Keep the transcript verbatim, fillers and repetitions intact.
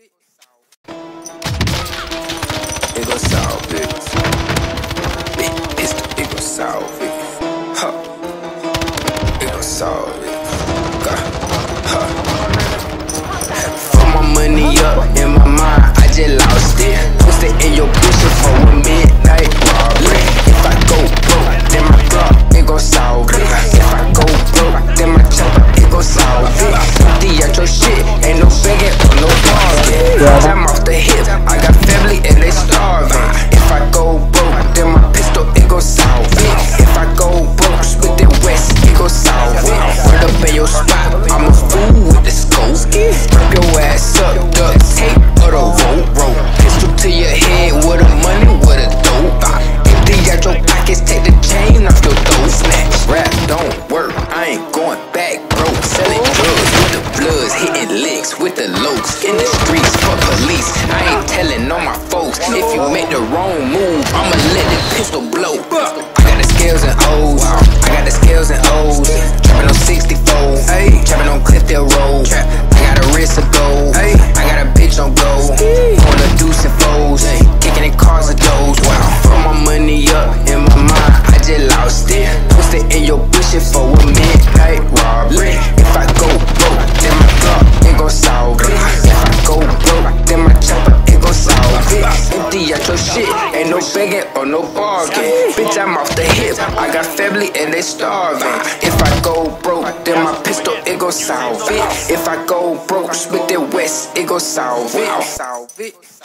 It gon' solve it. It's the, it gon' solve it. Huh. It gon' solve it. God. Huh. Put my money up in my mind, I just lost it. Post it in your picture for a midnight robbery. If I go broke, then my block, it gon' solve it. If I go broke, then my chopper, it gon' solve it. Empty out your shit, ain't no begging or no bargain. I'm off the hip, I got family and they starving. If I go broke, then my pistol, it gon' solve it. If I go broke, split it west, it gon' solve it. Run up in your spot, I'm a fool with the scope. Wrap your ass up, duct tape or the rope, rope. Pistol to your head with the money, with a dope. Empty out your pockets, take the chain off your dope. Snatch, rap don't work, I ain't going back, bro. Selling drugs with the bloods, hitting licks with the lokes. In the streets, fuck police, I ain't telling on my folks. If you make the wrong move, I'ma let the pistol blow. I got the scales and O's, I got the scales and O's. Trapping on sixty-four, trapping on Cliffdale Road. I got a wrist of gold, I got a bitch on gold. On the deuce and foes, kicking in cars of those. Wow, throw my money up in my mind, I just lost it. Post it in your bushes for a midnight robbery. If I go broke, then my block, it gon' solve it. If I go broke, then my chopper, it gon' solve it. Empty out your shit, ain't no begging or no bargain. Bitch, I'm off the hip, I got family and they starving. If I go broke, then my pistol, it gon' solve it. If I go broke, split it west, it gon' solve it.